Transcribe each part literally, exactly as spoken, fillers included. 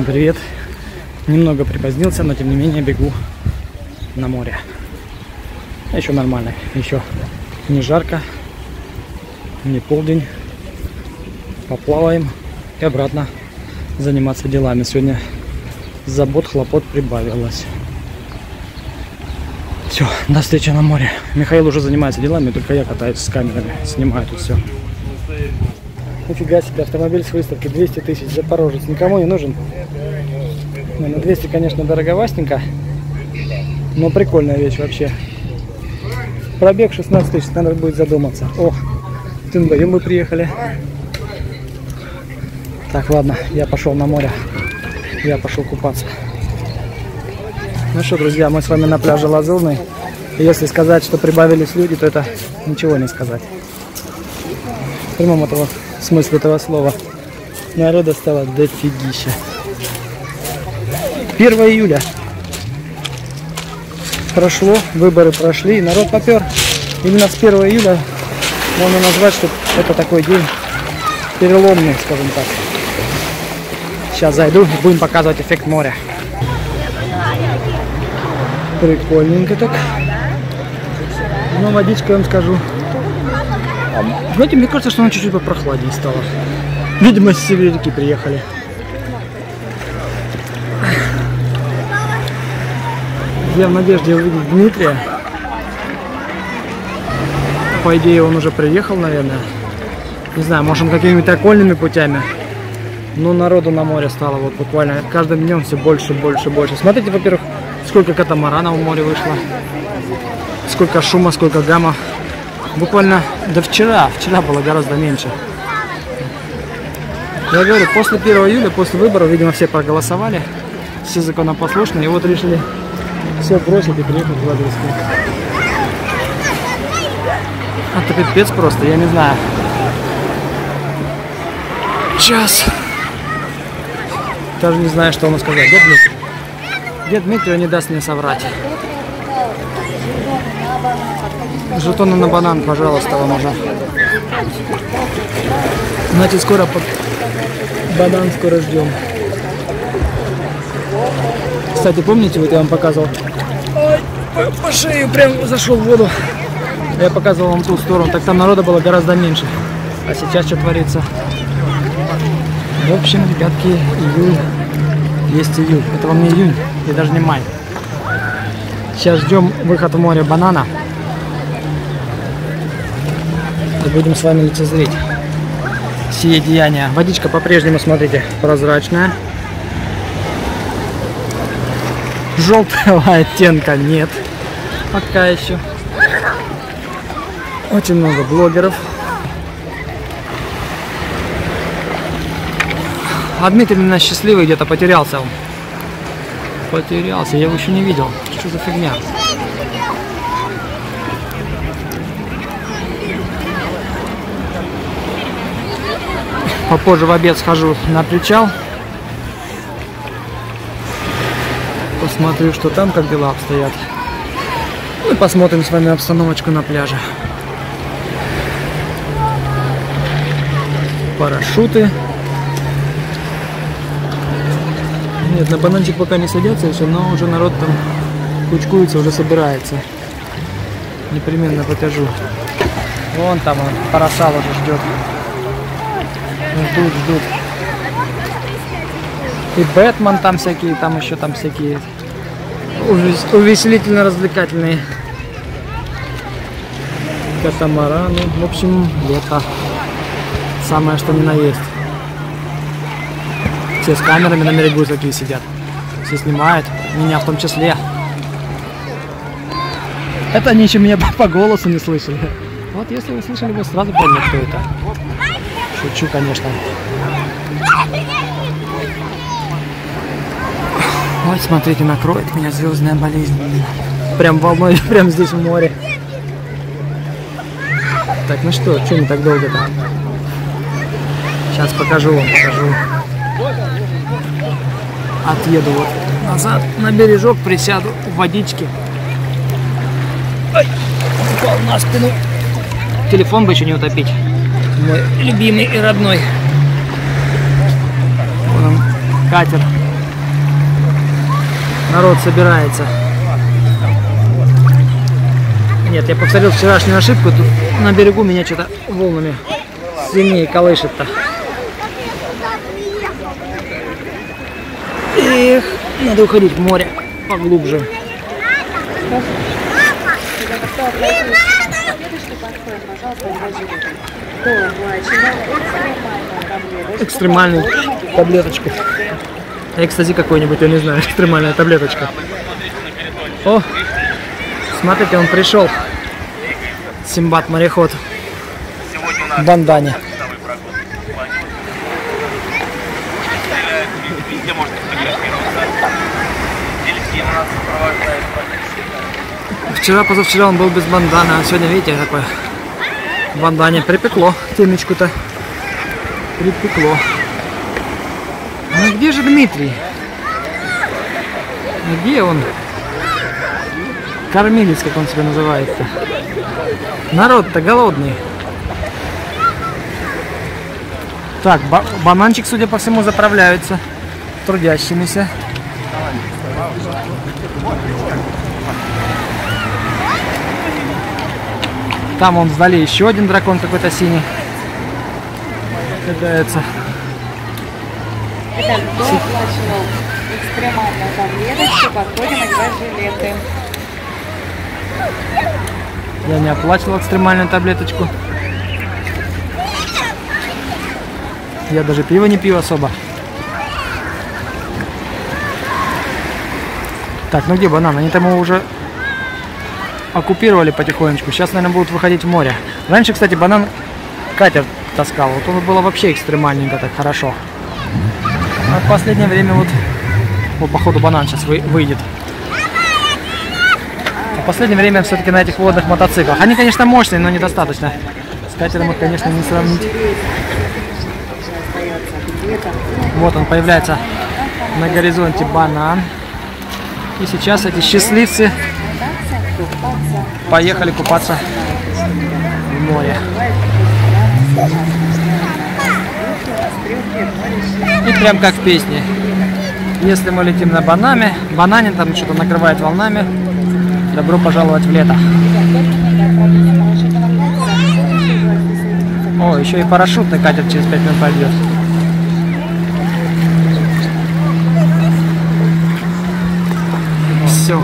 Всем привет! Немного припозднился, но тем не менее бегу на море. Еще нормально, еще не жарко, не полдень. Поплаваем и обратно заниматься делами. Сегодня забот, хлопот прибавилось. Все, до встречи на море. Михаил уже занимается делами, только я катаюсь с камерами, снимаю тут все. Нифига себе, автомобиль с выставки двести тысяч, Запорожец. Никому не нужен. Ну, на двести, конечно, дороговастенько, но прикольная вещь вообще. Пробег шестнадцать тысяч, надо будет задуматься. О, в Тынбэю мы приехали. Так, ладно, я пошел на море. Я пошел купаться. Ну что, друзья, мы с вами на пляже Лазурный. И если сказать, что прибавились люди, то это ничего не сказать. В прямом этого смысле этого слова. Народа стало дофигища. первое июля. Прошло, выборы прошли, и народ попер. Именно с первого июля можно назвать, что это такой день переломный, скажем так. Сейчас зайду и будем показывать эффект моря. Прикольненько так. Но водичка, я вам скажу. Знаете, мне кажется, что она чуть-чуть попрохладнее стала. Видимо, с северяки приехали. Я в надежде увидеть Дмитрия. По идее, он уже приехал, наверное. Не знаю, может, он какими-то окольными путями. Но народу на море стало вот буквально каждым днем все больше, больше, больше. Смотрите, во-первых, сколько катамаранов в море вышло. Сколько шума, сколько гамма. Буквально до вчера, вчера было гораздо меньше. Я говорю, после первого июля, после выборов, видимо, все проголосовали. Все законопослушные. И вот решили все бросить и приехать в Ладожскую. Это пипец просто, я не знаю. Сейчас. Даже не знаю, что ему сказать. Дед Дмитрий? Дед Дмитрий не даст мне соврать. Жетоны на банан, пожалуйста, вам уже. Значит, скоро под... банан скоро ждем. Кстати, помните, вот я вам показывал? Ой, по, по шею прям зашел в воду. Я показывал вам ту сторону, так там народа было гораздо меньше. А сейчас что творится? В общем, ребятки, июль. Есть июль. Это вам не июнь, и даже не май. Сейчас ждем выход в море банана. И будем с вами лицезреть сие деяния. Водичка по-прежнему, смотрите, прозрачная. Желтого оттенка нет. Пока еще. Очень много блогеров. А Дмитрий именно счастливый, где-то потерялся он. Потерялся, я его еще не видел. Что за фигня? Попозже в обед схожу на причал. Посмотрю, что там, как дела обстоят. Ну и посмотрим с вами обстановочку на пляже. Парашюты. Нет, на бананчик пока не садятся еще, но уже народ там кучкуется, уже собирается. Непременно покажу. Вон там он, парасал уже ждет. Ждут, ждут. И Бэтмен там всякие, там еще там всякие увеселительно-развлекательные катамараны. В общем, лето. Самое что ни на есть. Все с камерами на берегу такие сидят. Все снимают, меня в том числе. Это они еще меня по голосу не слышали. Вот если вы слышали, вы сразу поняли, кто это. Шучу, конечно. Вот, смотрите, накроет меня звездная болезнь. Прям волной, прям здесь в море. Так, ну что, что не так долго-то? Сейчас покажу вам, покажу. Отъеду вот назад на бережок, присяду в водичке. Ой, упал на спину. Телефон бы еще не утопить. Мой любимый и родной. Вон он, катер Народ собирается. Нет, я повторил вчерашнюю ошибку. Тут на берегу меня что-то волнами сильнее колышет-то. Эх, надо уходить в море поглубже. Экстремальную таблеточку. Экстази какой-нибудь, я не знаю, экстремальная таблеточка. О, смотрите, он пришел. Симбад мореход в бандане. Вчера, позавчера он был без банданы, а сегодня, видите, такой в бандане. Припекло темечку-то. Припекло. Ну где же Дмитрий? Где он? Кормилец, как он себя называет-то. Народ-то голодный. Так, ба бананчик, судя по всему, заправляются трудящимися. Там он вдали еще один дракон какой-то синий. Катается. Итак, кто оплачивал экстремальную таблеточку, подходим играть жилеты. Я не оплачивал экстремальную таблеточку. Я даже пиво не пью особо. Так, ну где банан? Они там его уже оккупировали потихонечку. Сейчас, наверное, будут выходить в море. Раньше, кстати, банан катер таскал. Вот он было вообще экстремальненько, так хорошо. А в последнее время вот, вот походу банан сейчас вы, выйдет. А в последнее время все-таки на этих водных мотоциклах. Они, конечно, мощные, но недостаточно. С катером их, конечно, не сравнить. Вот он появляется на горизонте, банан. И сейчас эти счастливцы поехали купаться в море. И прям как в песне. Если мы летим на банане, банане там что-то накрывает волнами, добро пожаловать в лето. О, еще и парашютный катер через пять минут пойдет. Все.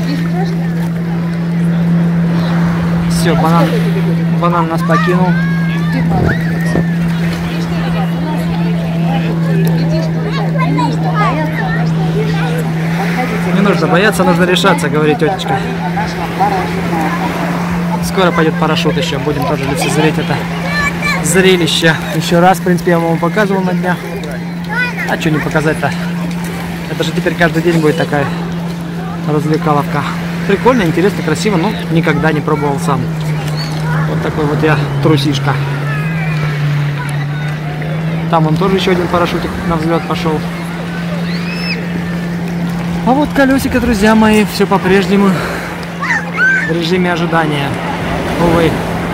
Все, банан, банан нас покинул. Не нужно бояться, нужно решаться, говорит тетечка. Скоро пойдет парашют еще, будем тоже лицезреть это зрелище. Еще раз, в принципе, я вам показывал на днях. А что не показать-то? Это же теперь каждый день будет такая развлекаловка. Прикольно, интересно, красиво, но никогда не пробовал сам. Вот такой вот я трусишка. Там он тоже еще один парашютик на взлет пошел. А вот колесико, друзья мои, все по-прежнему в режиме ожидания. Увы,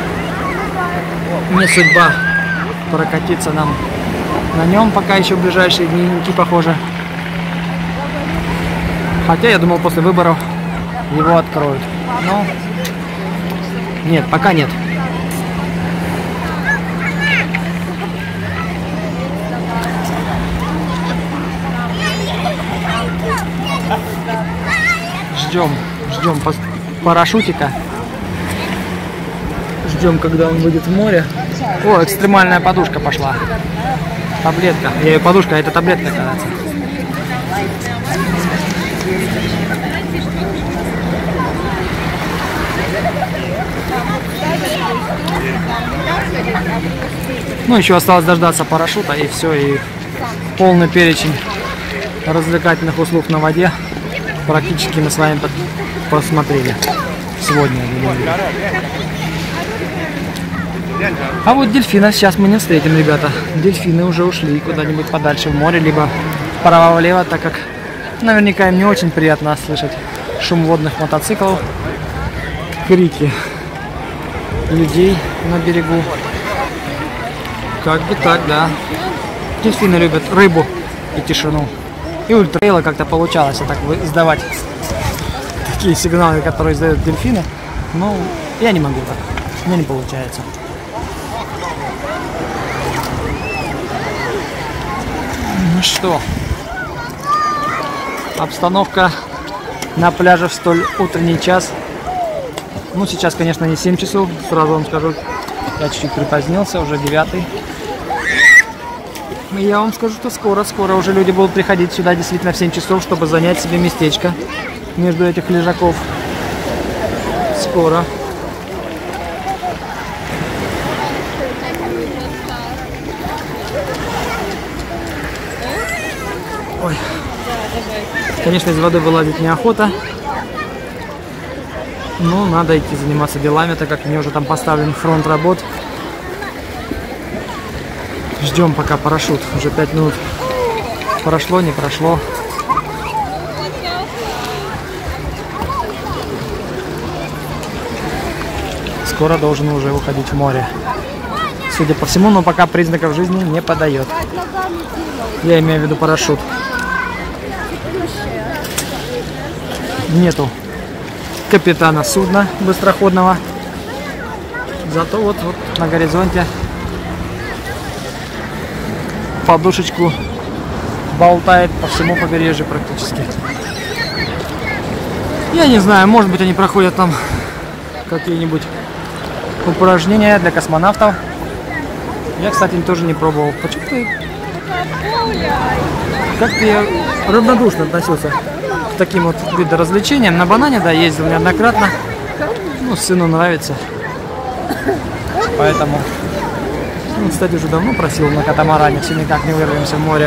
не судьба прокатиться нам на нем пока еще в ближайшие дневники, похоже. Хотя я думал, после выборов его откроют. Но нет, пока нет. Ждем, ждем парашютика. Ждем, когда он выйдет в море. О, экстремальная подушка пошла. Таблетка. Я ее подушка, а это таблетка, кажется. Ну, еще осталось дождаться парашюта, и все, и полный перечень развлекательных услуг на воде практически мы с вами посмотрели сегодня. А вот дельфина сейчас мы не встретим, ребята. Дельфины уже ушли куда-нибудь подальше в море, либо вправо-влево, так как наверняка им не очень приятно слышать шум водных мотоциклов, крики людей на берегу. Как бы так, да. Дельфины любят рыбу и тишину. И ультрейлы как-то получалось так издавать такие сигналы, которые издают дельфины. Но я не могу так. У меня не получается. Ну что, обстановка на пляже в столь утренний час. Ну, сейчас, конечно, не семь часов, сразу вам скажу. Я чуть-чуть припозднился, уже девятый. И я вам скажу, что скоро-скоро уже люди будут приходить сюда действительно в семь часов, чтобы занять себе местечко между этих лежаков. Скоро. Ой. Конечно, из воды вылазить неохота. Но надо идти заниматься делами, так как мне уже там поставлен фронт работ. Ждем пока парашют. Уже пять минут прошло, не прошло. Скоро должен уже уходить в море. Судя по всему, но пока признаков жизни не подает. Я имею в виду парашют. Нету капитана судна быстроходного. Зато вот, вот на горизонте подушечку болтает по всему побережью практически. Я не знаю, может быть, они проходят там какие-нибудь упражнения для космонавтов. Я, кстати, тоже не пробовал. Почему-то как-то я равнодушно относился к таким вот видам развлечениям. На банане, да, ездил неоднократно. Ну, сыну нравится. Поэтому, ну, кстати, уже давно просил на катамаране, все никак не вырвемся в море.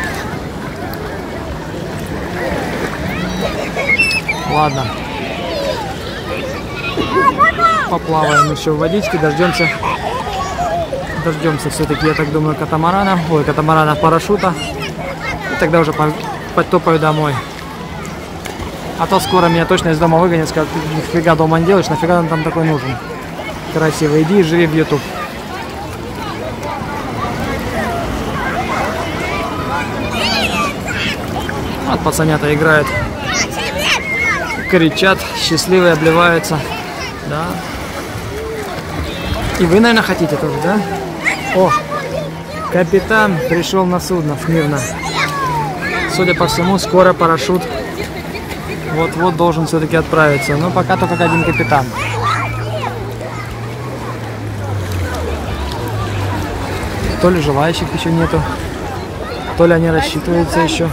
Ладно. Поплаваем еще в водичке, дождемся. Дождемся все-таки, я так думаю, катамарана. Ой, катамарана парашюта. И тогда уже подтопаю домой. А то скоро меня точно из дома выгонят, скажут, нифига дома не делаешь, нафига он там такой нужен. Красиво, иди и живи в YouTube. Вот пацанята играют. Кричат, счастливые, обливаются. Да. И вы, наверное, хотите тоже, да? О, капитан пришел на судно смирно. Судя по всему, скоро парашют вот-вот должен все-таки отправиться. Но пока только один капитан. То ли желающих еще нету, то ли они рассчитываются еще.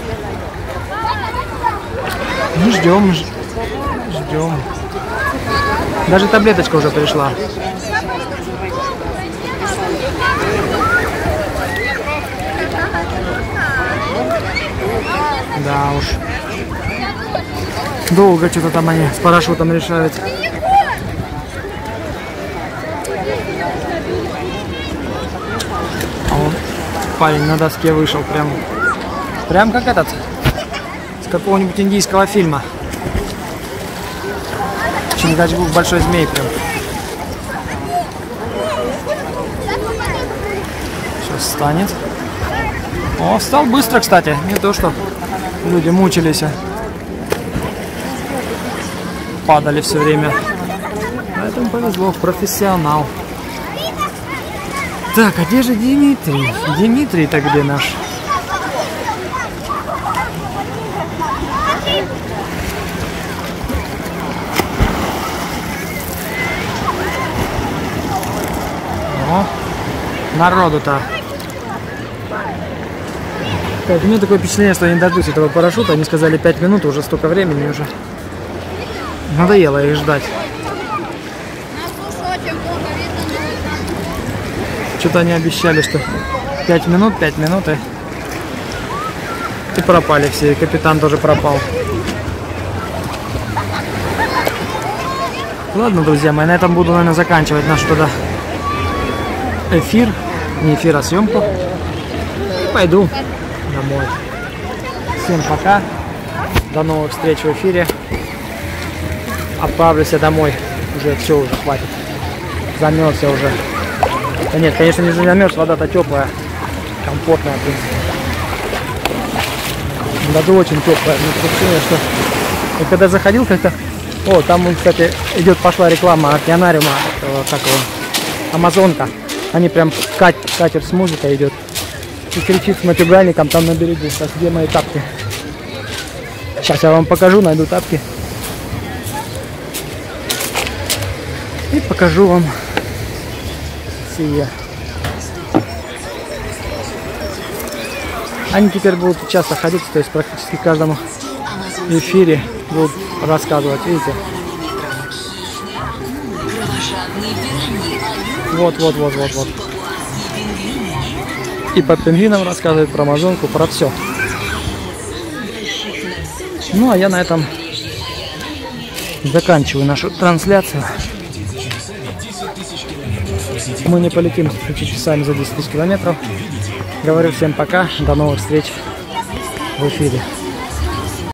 Ну, ждем, ждем. Даже таблеточка уже пришла. Да уж. Долго что-то там они с парашютом решают. А он, парень на доске вышел прям, прям как этот, с какого-нибудь индийского фильма. Чингачгук, большой змей прям. Сейчас встанет. О, встал быстро, кстати. Не то, что люди мучились. Падали все время. Поэтому повезло. Профессионал. Так, а где же Дмитрий? Дмитрий-то где наш? О, народу-то. Так, у меня такое впечатление, что я не дождусь этого парашюта. Они сказали пять минут, уже столько времени уже. Надоело их ждать. Что-то они обещали, что пять минут, пять минут и... и пропали все. И капитан тоже пропал. Ладно, друзья мои, на этом буду, наверное, заканчивать наш туда эфир. Не эфир, а съемку. И пойду домой. Всем пока. До новых встреч в эфире. Отправлюсь я домой. Уже все, уже хватит. Замерзся уже. Да нет, конечно, не замерз, вода-то теплая. Комфортная, в принципе. даже очень теплая. Мне ощущение, что и когда заходил как-то, о, там, кстати, идет, пошла реклама океанариума, как его, Амазонка. Они прям кат, катер с музыкой идет и кричит с матюгальником там на берегу. Так, где мои тапки? Сейчас я вам покажу, найду тапки и покажу вам сие. Они теперь будут часто ходить, то есть практически в каждом эфире будут рассказывать, видите? Вот, вот, вот, вот, вот. И по пингвинам рассказывают, про Амазонку, про все. Ну, а я на этом заканчиваю нашу трансляцию. Мы не полетим с пятью часами за десять тысяч километров. Говорю всем пока, до новых встреч в эфире.